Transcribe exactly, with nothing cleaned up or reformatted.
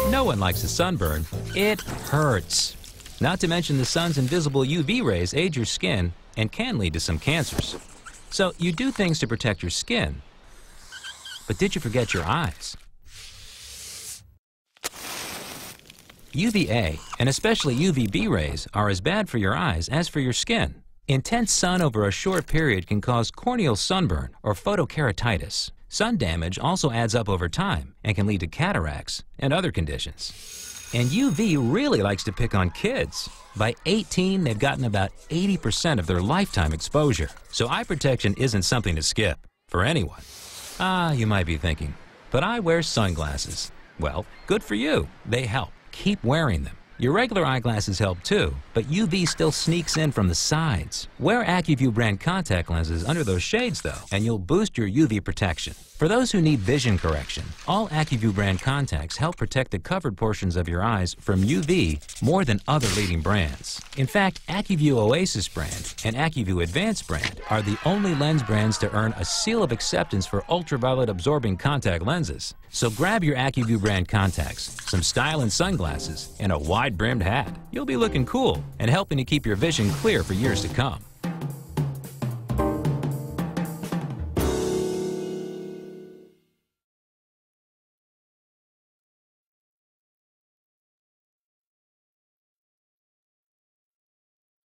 No one likes a sunburn. It hurts. Not to mention the sun's invisible U V rays age your skin and can lead to some cancers. So you do things to protect your skin. But did you forget your eyes? U V A, and especially U V B rays, are as bad for your eyes as for your skin. Intense sun over a short period can cause corneal sunburn or photokeratitis. Sun damage also adds up over time and can lead to cataracts and other conditions. And U V really likes to pick on kids. By eighteen, they've gotten about eighty percent of their lifetime exposure. So eye protection isn't something to skip for anyone. Ah, you might be thinking, but I wear sunglasses. Well, good for you. They help. Keep wearing them. Your regular eyeglasses help too, but U V still sneaks in from the sides. Wear AccuView brand contact lenses under those shades though, and you'll boost your U V protection. For those who need vision correction, all AccuView brand contacts help protect the covered portions of your eyes from U V more than other leading brands. In fact, AccuView Oasis brand and AccuView Advanced brand are the only lens brands to earn a seal of acceptance for ultraviolet absorbing contact lenses. So grab your AccuView brand contacts, some styling sunglasses, and a wide-brimmed hat. You'll be looking cool and helping to keep your vision clear for years to come.